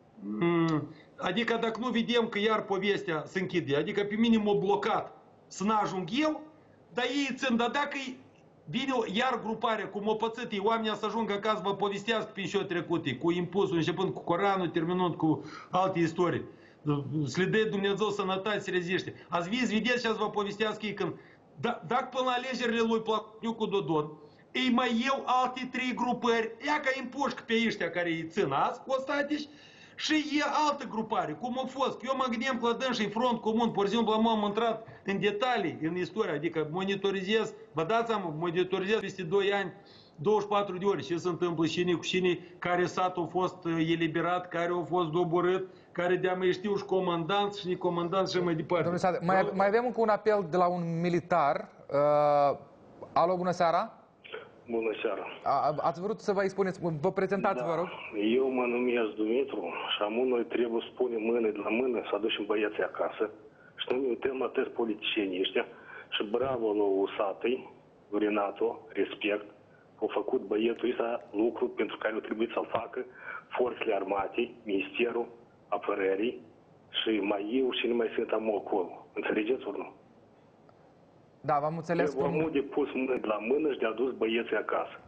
adică dacă nu vedem că iar povestea se închide, adică pe mine m-a blocat să n-ajung eu, dar ei țin, dar dacă vine iar gruparea, cum o pățit ei, oamenii să ajungă acasă, vă povestească prin ce-o trecute, cu impulsul, începând cu Coranul, terminând cu alte istorii. Să le dea Dumnezeu sănătate, să reziște. Ați văzut, vedeți și ați vă povestească ei când, dacă până la alegerile lui Plahotniuc Dodon, ei mai iau alte 3 grupări, ea ca împușcă pe ăștia care îi țin azi, ostatici, și e altă grupare, cum a fost. Eu mă gândeam că la dânsii front comun, pur și simplu am intrat în detalii în istorie, adică monitorizez, vă dați seama, monitorizez peste 2 ani, 24 de ore, ce se întâmplă cu cine, care satul a fost eliberat, care a fost doborât, care de-a mai știu și comandanți și necomandanți și mai departe. Domnule Sate, mai avem încă un apel de la un militar. Alo, bună seara! Bună seara! Ați vrut să vă expuneți, vă prezentați, vă rog? Eu mă numesc Dumitru și noi trebuie să punem mână de la mână să aducem băieții acasă și nu ne uităm la toți politicienii ăștia și bravo lui Usatăi, Renato, respect, au făcut băietul ăsta lucru pentru care au trebuit să-l facă forțele armate, Ministerul Apărării și mai eu și nu mai sunt acolo. Înțelegeți ori nu? Da, v-am înțeles. Omul de pus mână de la mână și de adus băieții acasă.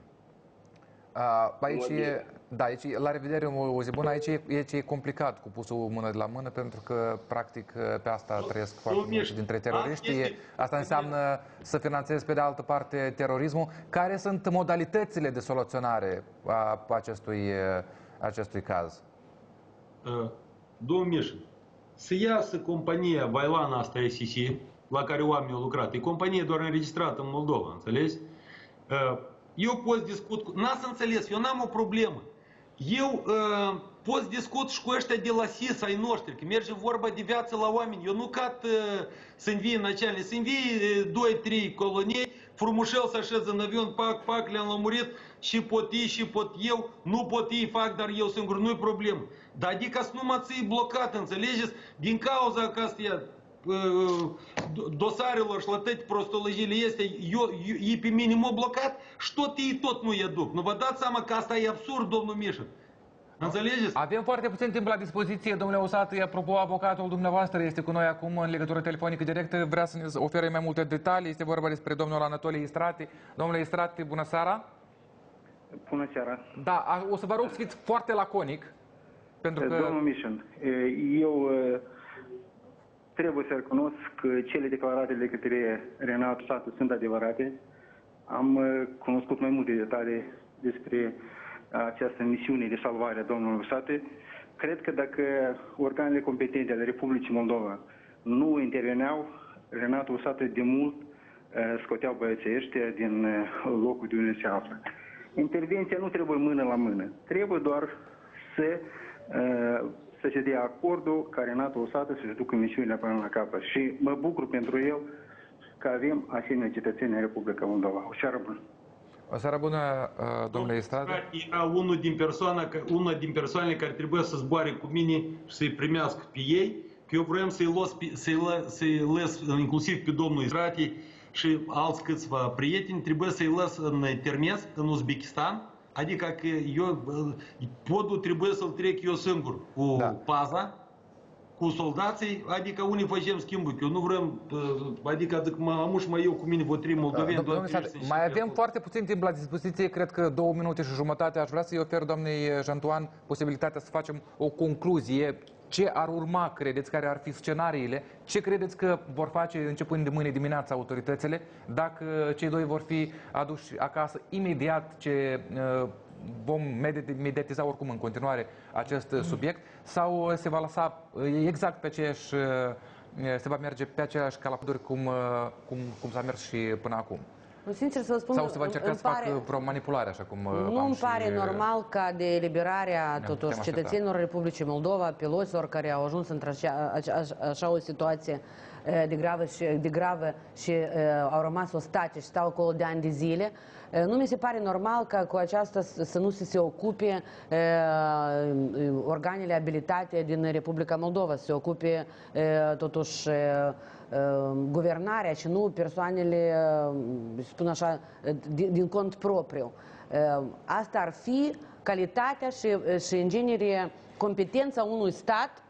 Aici, la revedere, o zi bună, aici e complicat cu pusul mână de la mână, pentru că, practic, pe asta trăiesc foarte mulți dintre teroriști. Asta înseamnă să finanțezi, pe de altă parte, terorismul. Care sunt modalitățile de soluționare a acestui caz? Domnul Mișa, să iasă compania Vailana asta SSC, la care oamenii au lucrat. E companie doar înregistrată în Moldova, înțelegi? Eu pot discut cu... N-ați înțeles, eu n-am o problemă. Eu pot discut și cu ăștia de la SIS ai noștri, că merge vorba de viață la oameni. Eu nu cat să învie начальник, să învie 2-3 colonii, frumușel să așeze în avion, pac, le-am lămurit, și pot ei, și pot eu, nu pot ei, fac, dar eu singur, nu-i problemă. Dar adică să nu mă ții blocat, înțelegeți? Din cauza că astea dosarelor și la toate prostologiile este, ei pe mine m-au blocat și tot nu i duc. Nu vă dați seama că asta e absurd, domnul Mișa? Înțelegeți? Avem foarte puțin timp la dispoziție, domnule Usatăi. Apropo, avocatul dumneavoastră este cu noi acum în legătură telefonică directă. Vrea să ne ofere mai multe detalii. Este vorba despre domnul Anatolie Istrati. Domnule Istrati, bună seara! Bună seara! Da, o să vă rog să fiți foarte laconic. Pentru că... Domnul Mișan, eu trebuie să recunosc că cele declarate de către Renato Satu sunt adevărate. Am cunoscut mai multe detalii despre această misiune de salvare a domnului Satu. Cred că dacă organele competente ale Republicii Moldova nu interveneau, Renato Satu de mult scoteau băieții ăștia din locul de unde se află. Intervenția nu trebuie mână la mână. Trebuie doar să se dea acordul ca Renato Usată să-și ducă misiunea până la capăt. Și mă bucur pentru el că avem asemenea cetățeni în Republica Moldova. O seară bună! O seară bună, domnule Istrati. Era una din persoanele care trebuie să zboare cu mine și să-i primească pe ei, că eu vreau să-i lăs inclusiv pe domnul Istrati și alți câțiva prieteni, trebuie să-i lăs în Termes, în Uzbekistan. Adică că eu, podul trebuie să-l trec eu singur cu paza, cu soldații, adică unii facem schimbul, că eu nu vrem, adică mă amuș mai eu cu mine vă trei moldoveni. Mai avem foarte puțin timp la dispoziție, cred că 2 minute și jumătate. Aș vrea să-i ofer doamnei Jantoan posibilitatea să facem o concluzie. Ce ar urma, credeți, care ar fi scenariile? Ce credeți că vor face începând de mâine dimineața autoritățile dacă cei doi vor fi aduși acasă imediat ce vom mediatiza oricum în continuare acest subiect, sau se va lăsa exact pe aceeași, se va merge pe aceeași calapoduri cum s-a mers și până acum? Sincer să vă spun, sau se va încerca să facă vreo manipulare, așa cum nu îmi pare normal ca de eliberarea totuși cetățenilor Republicii Moldova, piloților care au ajuns așa o situație de gravă și au rămas ostatici și stau acolo de ani de zile. Nu mi se pare normal ca cu aceasta să nu se ocupe organele abilitate din Republica Moldova, să se ocupe totuși guvernarea și nu persoanele, spun așa, din cont propriu. Asta ar fi calitatea și în genere competența unui stat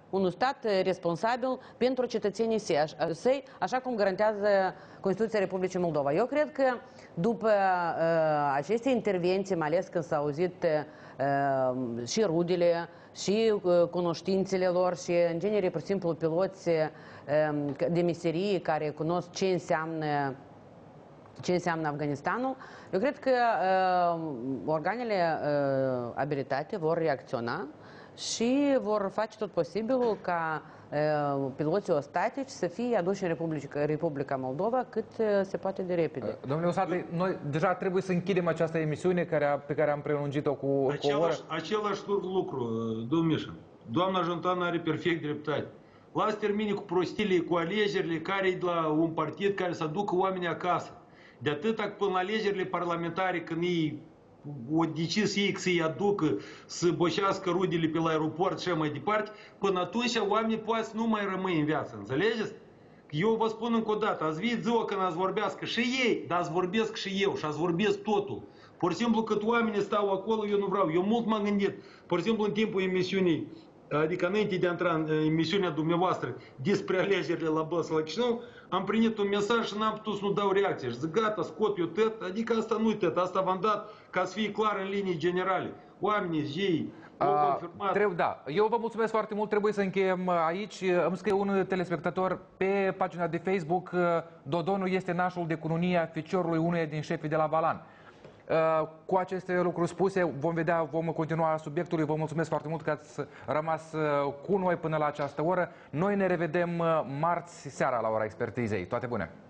unui stat responsabil pentru cetățenii săi, așa cum garantează Constituția Republicii Moldova. Eu cred că după aceste intervenții, mai ales când s-au auzit și rudele, și cunoștințele lor și, în genere, pur și simplu, piloți de meserie care cunosc ce înseamnă Afganistanul, eu cred că organele abilitate vor reacționa și vor face tot posibilul ca piloții ostatici să fie aduși în Republica Moldova cât se poate de repede. Domnule Osate, noi deja trebuie să închidem această emisiune pe care am prelungit-o cu o oră. Același lucru, domnul Mișa. Doamna Jontan are perfect dreptate. Lasă termine cu prostile, cu alegerile care e la un partid care să aducă oamenii acasă. De atâta până la alegerile parlamentare, când ei o decis ei să-i aducă, să boșească rudele pe la aeroport și mai departe, până atunci oamenii poate să nu mai rămâi în viață, înțelegeți? Eu vă spun încă o dată, ați venit ziua când ați vorbească și ei, dar ați vorbesc și eu și ați vorbesc totul. Pur și simplu cât oamenii stau acolo, eu nu vreau. Eu mult m-am gândit, pur și simplu în timpul emisiunii, adică înainte de a intra în emisiunea dumneavoastră despre alegerile la Bălți, la Chișinău, am primit un mesaj și n-am putut să nu dau reacție. Și zic, gata, scot eu tăt, adică asta nu-i tăt, asta v-am dat ca să fie clar în linii generale. Oamenii, ei, au confirmat. Da, eu vă mulțumesc foarte mult, trebuie să încheiem aici. Îmi scrie un telespectator pe pagina de Facebook, Dodonul este nașul de cununie a ficiorului unuia din șefii de la Balan. Cu aceste lucruri spuse, vom continua subiectul. Vă mulțumesc foarte mult că ați rămas cu noi până la această oră. Noi ne revedem marți seara la ora expertizei. Toate bune!